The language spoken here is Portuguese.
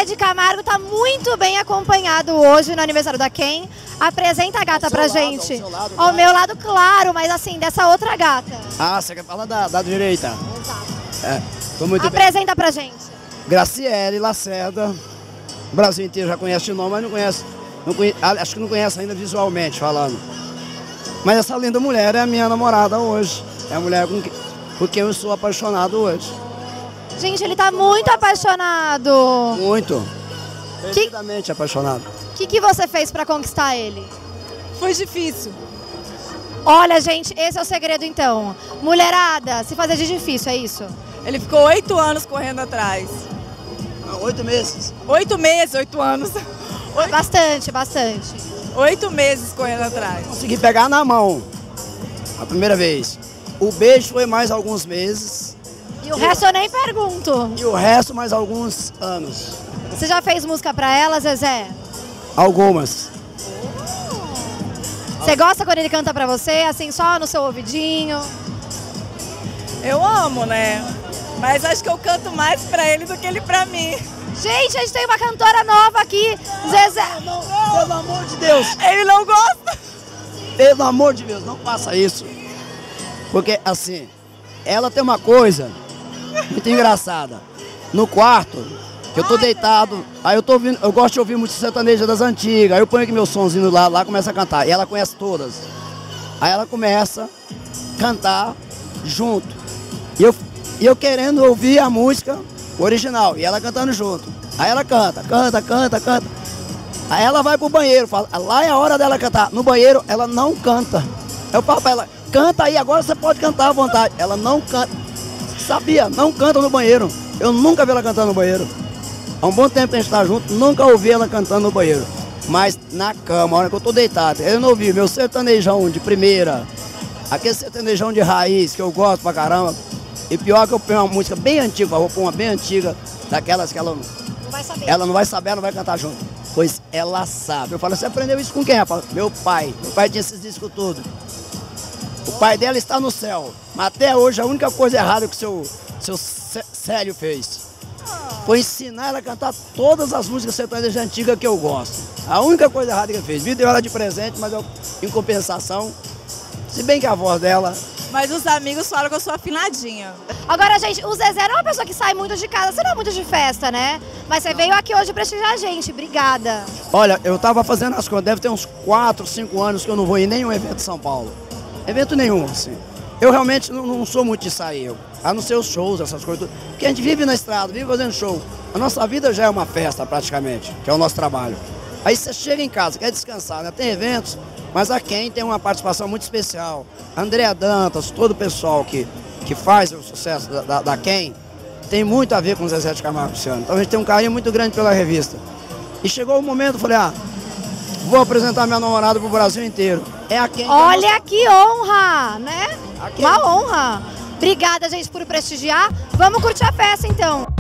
de Camargo tá muito bem acompanhado hoje no aniversário da Ken. Apresenta a gata pra gente. Ao meu lado, claro, mas assim, dessa outra gata. Ah, você quer falar da direita? Exato. Tô muito Apresenta pra gente. Graciele Lacerda. O Brasil inteiro já conhece de nome, mas não conhece. Acho que não conhece ainda visualmente falando. Mas essa linda mulher é a minha namorada hoje. É a mulher por quem eu sou apaixonado hoje. Gente, ele tá muito apaixonado. Muito. Perdidamente apaixonado. O que você fez pra conquistar ele? Foi difícil. Olha, gente, esse é o segredo então. Mulherada, se fazer de difícil, é isso? Ele ficou 8 anos correndo atrás. 8 meses. 8 meses, 8 anos. Bastante, bastante. 8 meses correndo atrás. Consegui pegar na mão a primeira vez. O beijo foi mais alguns meses. E o resto eu nem pergunto. E o resto mais alguns anos. Você já fez música pra ela, Zezé? Algumas. Você gosta quando ele canta pra você, assim, só no seu ouvidinho? Eu amo, né? Mas acho que eu canto mais pra ele do que ele pra mim. Gente, a gente tem uma cantora nova aqui, Zezé. Não, pelo amor de Deus. Ele não gosta. Pelo amor de Deus, não faça isso. Porque, assim, ela tem uma coisa muito engraçada. No quarto, que eu tô deitado, aí eu tô ouvindo, eu gosto de ouvir muito sertaneja das antigas, aí eu ponho aqui meu sonzinho lá começa a cantar. E ela conhece todas. Aí ela começa a cantar junto. E eu querendo ouvir a música original, e ela cantando junto. Aí ela canta. Aí ela vai pro banheiro, fala, lá é a hora dela cantar. No banheiro, ela não canta. Eu falo pra ela, canta aí, agora você pode cantar à vontade. Ela não canta. Sabia, não canta no banheiro. Eu nunca vi ela cantando no banheiro. Há um bom tempo que a gente tá junto, nunca ouvi ela cantando no banheiro. Mas na cama, a hora que eu tô deitado, eu não ouvi meu sertanejão de primeira, aquele sertanejão de raiz que eu gosto pra caramba. E pior que eu ponho uma música bem antiga, vou pôr uma bem antiga, daquelas que ela não vai saber. Ela não vai saber, ela não vai cantar junto. Pois ela sabe. Eu falo, você aprendeu isso com quem, rapaz? Meu pai. Meu pai tinha esses discos todos. O pai dela está no céu. Mas até hoje a única coisa errada que o seu Célio fez foi ensinar ela a cantar todas as músicas sertanejas antigas que eu gosto. A única coisa errada que ele fez. Me deu ela de presente, mas eu, em compensação, se bem que a voz dela... Mas os amigos falam que eu sou afinadinha. Agora, gente, o Zezé não é uma pessoa que sai muito de casa, você não é muito de festa, né? Mas você veio aqui hoje prestigiar a gente, obrigada. Olha, eu tava fazendo as contas, deve ter uns 4, 5 anos que eu não vou em nenhum evento de São Paulo. Evento nenhum, assim. Eu realmente não sou muito de sair, a não ser os shows, essas coisas. Porque a gente vive na estrada, vive fazendo show. A nossa vida já é uma festa, praticamente, que é o nosso trabalho. Aí você chega em casa, quer descansar, né? Tem eventos, mas a Ken tem uma participação muito especial. A Andréa Dantas, todo o pessoal que faz o sucesso da Ken, tem muito a ver com o Zezé de Camargo e Luciano. Então a gente tem um carinho muito grande pela revista. E chegou o momento, eu falei, vou apresentar minha namorada pro Brasil inteiro. É a Ken. Olha que honra, né? A Ken. Uma honra. Obrigada, gente, por prestigiar. Vamos curtir a festa, então.